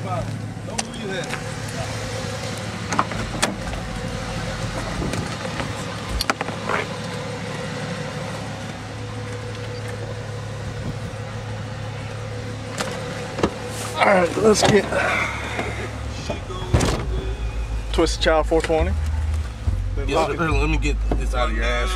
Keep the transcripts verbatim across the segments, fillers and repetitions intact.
Don't move your head. All right, let's get Twisted Child four twenty. Yeah, let, let me get this out of your ass.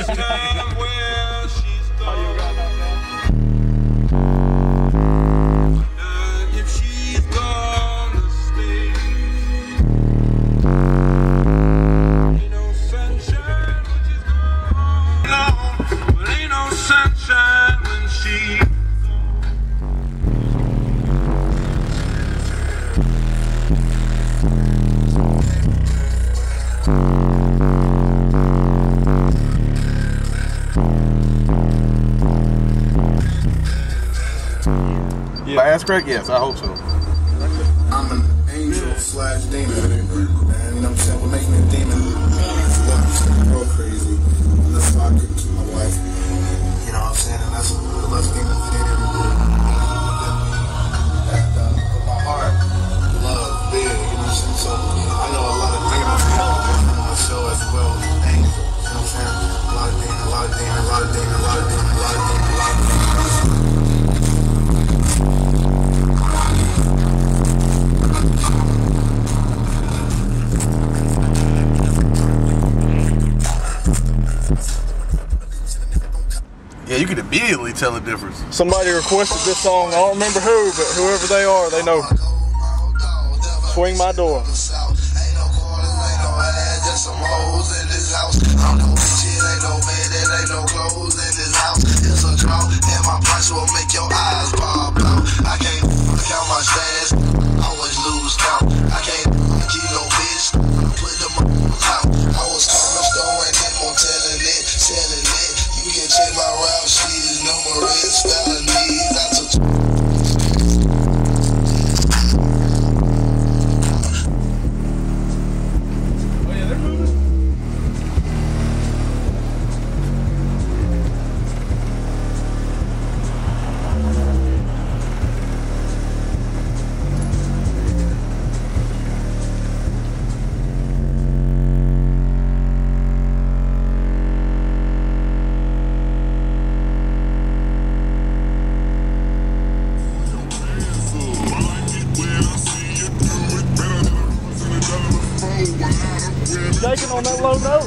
My ass crack? Yes, I hope so. I'm an angel slash demon. Man, you know what I'm saying? What makes me a demon? Real crazy. That's why I couldn't keep my wife. You know what I'm saying? And that's the last thing that's in that uh, with my heart, love, there. You know what I'm saying? So I know a lot of demons on my show as well. Angels. You know what I'm saying? A lot of demons, a lot of demons, a lot of demons, a lot of demons, a lot of demons, a lot of demons. Yeah, you can immediately tell the difference. Somebody requested this song. I don't remember who, but whoever they are, they know. Swing My Door. I can't count my stats. Always lose count. I can't keep no bitch. Put them out. I was calling store and them on telling it, selling it. You can check my route. She's numerous felonies. I took. Oh yeah, they're moving. Shaking on that low note.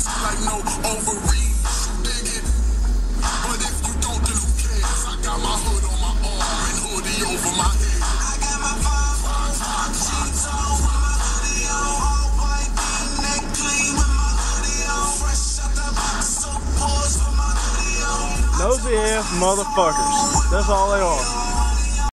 like no overeat. Dig it. But if you don't, then who cares? I got my hood on my arm and hoodie over my head. I got my five five five sheets on with my hoodie on. All white, neck clean with my hoodie on. Fresh out the box, so pause with my hoodie on. Nosy ass motherfuckers. That's all they are.